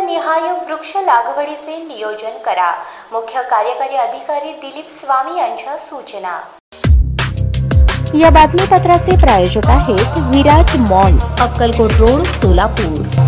कुटुंबनिहाय वृक्ष लागवडीचे नियोजन करा. मुख्य कार्यकारी अधिकारी दिलीप स्वामी यांच्या सूचना. या बातमीपत्राचे प्रायोजक आहेत विराज मॉल, अक्कलकोट रोड, सोलापूर.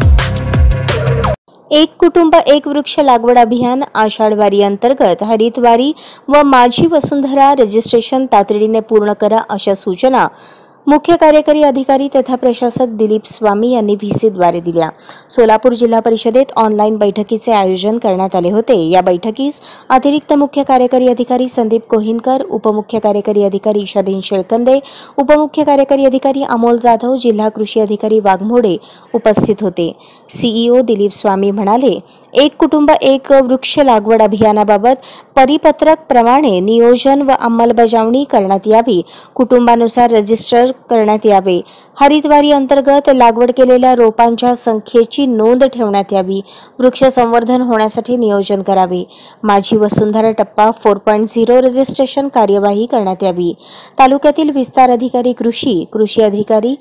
एक कुटुंब एक वृक्ष लागवड अभियान आषाढवारी अंतर्गत हरितवारी व माझी वसुंधरा रजिस्ट्रेशन तातडीने पूर्ण करा अशा सूचना मुख्य कार्यकारी अधिकारी तथा प्रशासक दिलीप स्वामी यांनी व्हीसीद्वारे दिल्या. सोलापूर जिल्हा परिषदेत ऑनलाईन बैठकीचे आयोजन करण्यात आले होते. या बैठकीस अतिरिक्त मुख्य कार्यकारी अधिकारी संदीप कोहिनकर, उपमुख्य कार्यकारी अधिकारी ईशादीन शेळकंदे, उपमुख्य कार्यकारी अधिकारी अमोल जाधव, जिल्हा कृषी अधिकारी वाघमोडे उपस्थित होते. सीईओ दिलीप स्वामी म्हणाले, एक कुटुंब एक वृक्ष लागवड अभियानाबाबत परिपत्रक प्रमाणे नियोजन व अंमलबजावणी करण्यात यावी. कुटुंबानुसार रजिस्टर करण्यात यावे. हरितवारी अंतर्गत लागवड केलेल्या रोपांच्या संख्येची नोंद ठेवण्यात यावी. वृक्ष संवर्धन होण्यासाठी नियोजन करावे. माझी वसुंधरा टप्पा 4.0 रजिस्ट्रेशन कार्यवाही करण्यात यावी. तालुक्यातील विस्तार अधिकारी, कृषी अधिकारी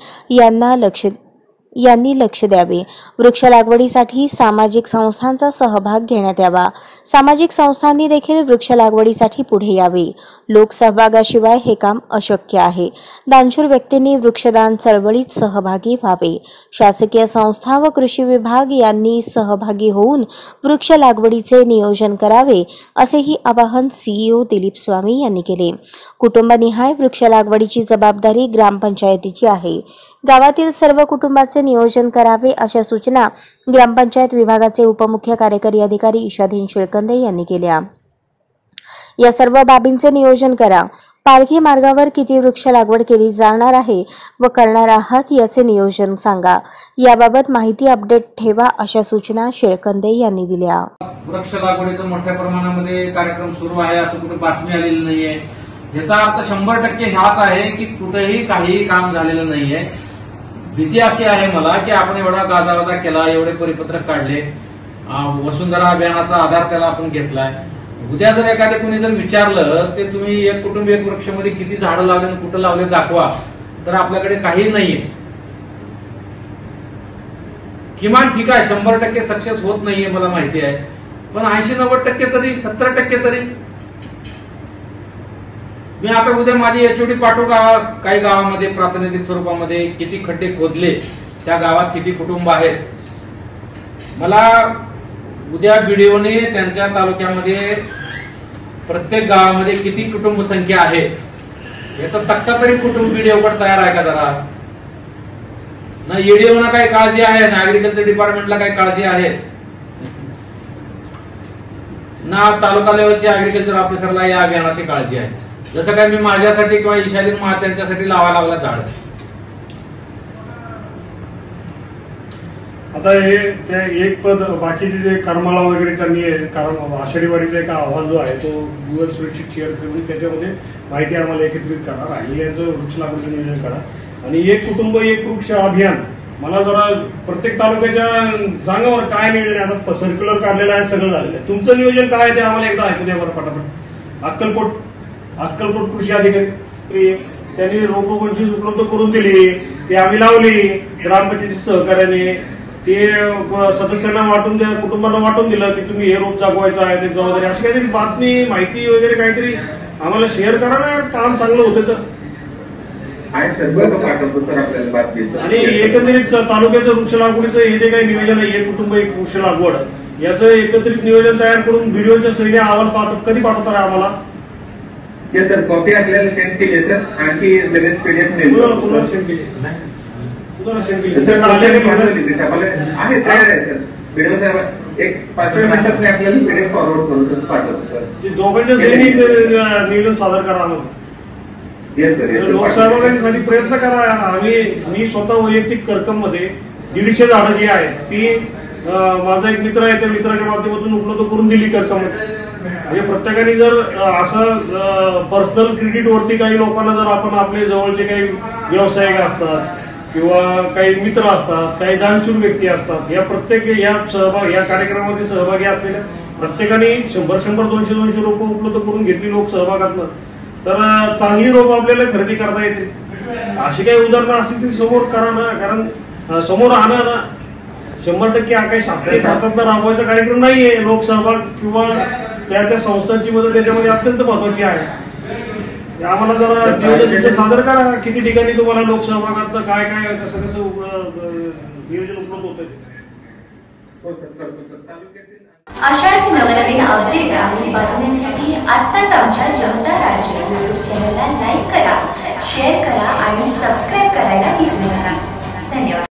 यांनी लक्ष द्यावे. वृक्ष लागवडीसाठी सामाजिक संस्थांचा सहभाग घेण्यात यावा. सामाजिक संस्थांनी देखील वृक्ष लागवडीसाठी पुढे यावे. लोकसहभागाशिवाय हे काम अशक्य आहे. दानशूर व्यक्तींनी वृक्षदान चळवळीत सहभागी व्हावे. शासकीय संस्था व कृषी विभाग यांनी सहभागी होऊन वृक्ष लागवडीचे नियोजन करावे, असेही आवाहन सीईओ दिलीप स्वामी यांनी केले. कुटुंबनिहाय वृक्ष लागवडीची जबाबदारी ग्रामपंचायतीची आहे. गावातील सर्व कुटुंबाचे नियोजन करावे अशा सूचना ग्रामपंचायत विभागाचे उपमुख्य कार्यकारी अधिकारी ईशादीन शेळकंदे यांनी केल्या. या सर्व बाबींचे नियोजन करा. पालखी मार्गावर किती वृक्ष लागवड केली जाणार आहे व करणार आहात याचे नियोजन सांगा. याबाबत माहिती अपडेट ठेवा अशा सूचना शेळकंदे यांनी दिल्या. वृक्ष लागवडीचा मोठ्या प्रमाणामध्ये कार्यक्रम सुरू आहे असं कुठे बातमी आलेली नाहीये. याचा अर्थ 100% हाच आहे की कुठेही काही काम झालेलं नाहीये. भीती अशी आहे मला की आपण एवढा गाजावाजा केला, एवढे परिपत्रक काढले, वसुंधरा अभियानाचा आधार त्याला आपण घेतलाय. उद्या जर एखाद्या कोणी जर विचारलं ते तुम्ही एक कुटुंब एक वृक्षामध्ये किती झाडं लावले आणि कुठं लावले दाखवा, तर आपल्याकडे काही नाहीये. किमान ठीक आहे 100% सक्सेस होत नाहीये मला माहिती आहे, पण 80-90% तरी 70% तरी. मी आता उद्या माझी एचओडी पाठवू का काही गावामध्ये प्रातिनिधिक स्वरूपामध्ये किती खड्डे खोदले, त्या गावात किती कुटुंब आहेत. मला उद्या बीडीओने त्यांच्या तालुक्यामध्ये प्रत्येक गावामध्ये किती कुटुंब संख्या आहे याचा तक्ता तरी कुटुंब बीडीओकडे तयार आहे का जरा. ना ईडीओना काही काळजी आहे, ना ऍग्रिकल्चर डिपार्टमेंटला काही काळजी आहे, ना तालुका लेवलच्या ऍग्रिकल्चर ऑफिसरला या अभियानाची काळजी आहे. जसं काय मी माझ्यासाठी किंवा ईशादीन त्यांच्यासाठी लावायला लागला झाड. आता हे ते एक पद बाकीचे जे करमाळा वगैरे त्यांनी आषाढी वारीचा एक अहवाल जो आहे तो गुगल स्प्रेडशीट शेअर करून त्याच्यामध्ये माहिती आम्हाला एकत्रित करा आणि यांचं वृक्ष लागवडीचं नियोजन करा. आणि एक कुटुंब एक वृक्ष अभियान मला जरा प्रत्येक तालुक्याच्या सांगावर काय नियोजन आहे. आता सर्क्युलर काढलेलं आहे, सगळं झालेलं आहे. तुमचं नियोजन काय आहे ते आम्हाला एकदा ऐकू द्या बरं पटापट. अक्कलकोट कृषी अधिकारी त्यांनी रोप 25 उपलब्ध करून दिली, ते आम्ही लावली ग्रामपंचायती सहकार्याने. ते सदस्यांना वाटून द्या, कुटुंबांना वाटून दिलं की तुम्ही हे रोप जागवायचं आहे, ते जबाबदारी. अशी काहीतरी बातमी माहिती वगैरे काहीतरी आम्हाला शेअर करा ना, काम चांगलं होतं तर. आणि एकंदरीत तालुक्याचं वृक्ष लागवडीचं हे जे काही नियोजन आहे, एक कुटुंब एक वृक्ष लागवड याचं एकत्रित नियोजन तयार करून व्हिडिओच्या सहीने अहवाल कधी पाठवतात आम्हाला. सर कॉपी आपल्याला सेंड केली सर, आणखी लगेच पीडीएफ आहे 5 मिनिटात मी आपल्याला पीडीएफ फॉरवर्ड करून पाठवतो सर. दोघांच्या सहीने नियोजन सादर करा आम्हाला. लोकसहभागासाठी प्रयत्न करा. मी स्वतः वैयक्तिक करकम मध्ये 150 झाडं जी आहेत ती माझा एक मित्र आहे त्या मित्राच्या माध्यमातून उपलब्ध करून दिली करकम. म्हणजे प्रत्येकाने जर असं पर्सनल क्रेडिट वरती काही लोकांना जर आपण आपले जवळचे काही व्यावसायिक असतात किंवा काही मित्र असतात, काही दानशूर व्यक्ती असतात, या प्रत्येक या कार्यक्रमामध्ये सहभागी असलेल्या प्रत्येकाने 100-100, 200-200 रोपं उपलब्ध करून घेतली लोक सहभागातनं, तर चांगली रोपं आपल्याला खरेदी करता येते. अशी काही उदाहरणं असतील ती समोर करा ना, कारण समोर आणा ना. 100% हा काही शासकीय खर्चात राबवायचा कार्यक्रम नाहीये. लोकसहभाग किंवा त्या संस्थांची मदत त्याच्यामध्ये अत्यंत महत्वाची आहे. आम्हाला जरा नियोजन सादर करा, किती ठिकाणी तुम्हाला लोकसहभागात काय काय कसं नियोजन उपलब्ध होतं. अशाच नवनवीन अपडेट आणि बातम्या